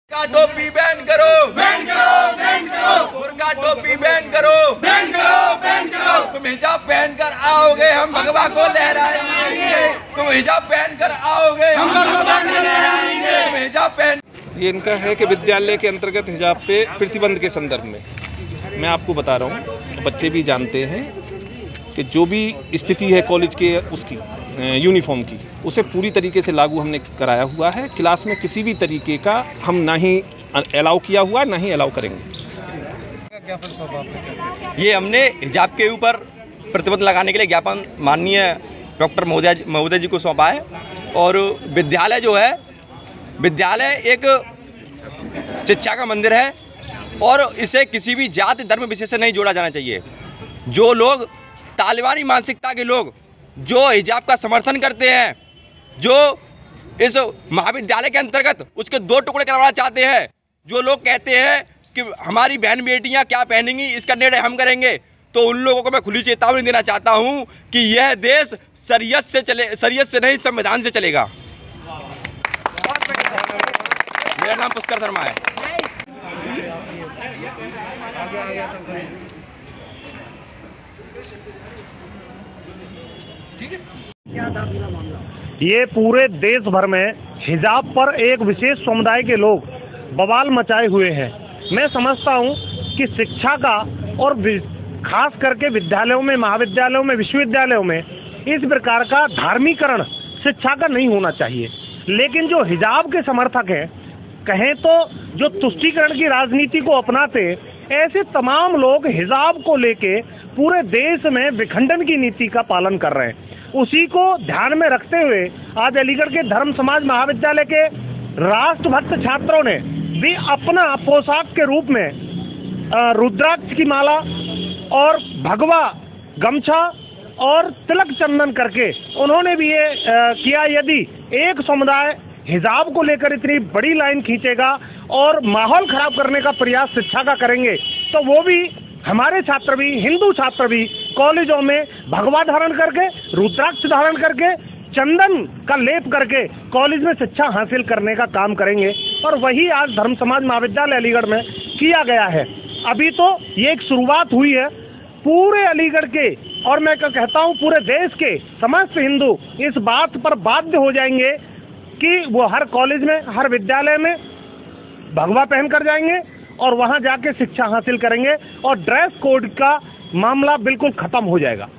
बुर्का टोपी बैन करो, बैन करो, बैन करो। बुर्का टोपी बैन करो, बैन करो, बैन करो। तुम हिजाब पहनकर आओगे हम भगवा को लहराएंगे। तुम हिजाब पहनकर आओगे हम भगवा को लहराएंगे। तुम हिजाब पहन। ये इनका है कि विद्यालय के अंतर्गत हिजाब पे प्रतिबंध के संदर्भ में मैं आपको बता रहा हूँ, बच्चे भी जानते हैं कि जो भी स्थिति है कॉलेज के उसकी यूनिफॉर्म की, उसे पूरी तरीके से लागू हमने कराया हुआ है। क्लास में किसी भी तरीके का हम ना ही अलाउ किया हुआ, ना ही अलाउ करेंगे। ये हमने हिजाब के ऊपर प्रतिबंध लगाने के लिए ज्ञापन माननीय डॉक्टर महोदय जी को सौंपा है। और विद्यालय जो है, विद्यालय एक शिक्षा का मंदिर है और इसे किसी भी जाति धर्म विषय से नहीं जोड़ा जाना चाहिए। जो लोग तालिबानी मानसिकता के लोग जो हिजाब का समर्थन करते हैं, जो इस महाविद्यालय के अंतर्गत उसके दो टुकड़े करवाना चाहते हैं, जो लोग कहते हैं कि हमारी बहन बेटियां क्या पहनेंगी इसका निर्णय हम करेंगे, तो उन लोगों को मैं खुली चेतावनी देना चाहता हूं कि यह देश शरीयत से नहीं संविधान से चलेगा। मेरा नाम पुष्कर शर्मा है। ये पूरे देश भर में हिजाब पर एक विशेष समुदाय के लोग बवाल मचाए हुए हैं। मैं समझता हूँ कि शिक्षा का और खास करके विद्यालयों में, महाविद्यालयों में, विश्वविद्यालयों में इस प्रकार का धार्मिकरण शिक्षा का नहीं होना चाहिए। लेकिन जो हिजाब के समर्थक हैं, कहें तो जो तुष्टीकरण की राजनीति को अपनाते, ऐसे तमाम लोग हिजाब को लेके पूरे देश में विखंडन की नीति का पालन कर रहे हैं। उसी को ध्यान में रखते हुए आज अलीगढ़ के धर्म समाज महाविद्यालय के राष्ट्रभक्त छात्रों ने भी अपना पोशाक के रूप में रुद्राक्ष की माला और भगवा गमछा और तिलक चंदन करके उन्होंने भी ये किया। यदि एक समुदाय हिजाब को लेकर इतनी बड़ी लाइन खींचेगा और माहौल खराब करने का प्रयास शिक्षा का करेंगे, तो वो भी हमारे छात्र भी, हिंदू छात्र भी कॉलेजों में भगवा धारण करके, रुद्राक्ष धारण करके, चंदन का लेप करके कॉलेज में शिक्षा हासिल करने का काम करेंगे। और वही आज धर्म समाज महाविद्यालय अलीगढ़ में किया गया है। अभी तो ये एक शुरुआत हुई है। पूरे अलीगढ़ के और मैं कहता हूँ पूरे देश के समस्त हिंदू इस बात पर बाध्य हो जाएंगे कि वो हर कॉलेज में, हर विद्यालय में भगवा पहन कर जाएंगे और वहां जाके शिक्षा हासिल करेंगे और ड्रेस कोड का मामला बिल्कुल खत्म हो जाएगा।